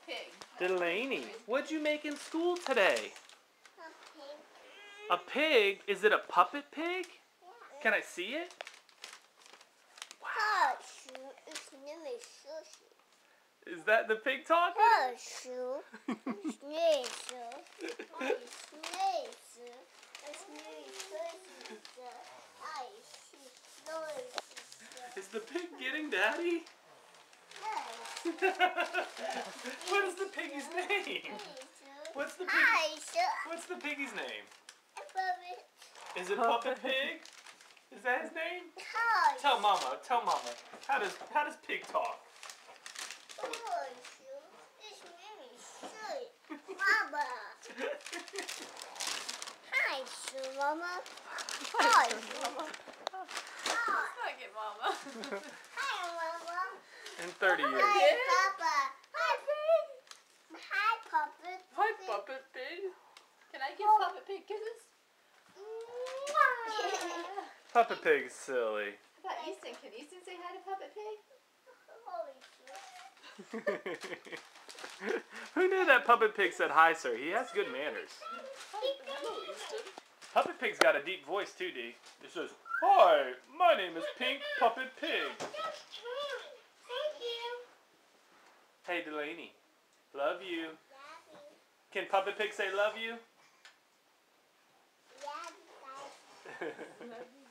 pig. Delaney, what'd you make in school today? A pig. A pig? Is it a puppet pig? Yeah. Can I see it? Horseshoe. Its name is Sushi. Is that the pig talking? Horseshoe. Snail. Snail. Its name is Sushi. I see noise. Is the pig getting daddy? Yes. What is the piggy's name? What's the pig? What's the piggy's name? Is it Puppet Pig? Is that his name? Tell Mama. Tell Mama. How does pig talk? Mama. Hi, Sue Mama. Hi, Mama. Let's not get Mama. Hi, Mama. In 30 years. Hi, Papa. Hi, Pig. Hi, Puppet. Hi, Puppet Pig. Can I give Puppet Pig kisses? Puppet Pig's silly. How about Easton? Can Easton say hi to Puppet Pig? Who knew that Puppet Pig said hi, sir? He has good manners. Hello, Easton. Puppet Pig's got a deep voice too, D. It says, "Hi, my name is Pink Puppet Pig." Thank you. Hey, Delaney. Love you. Can Puppet Pig say love you? Yeah, Love you.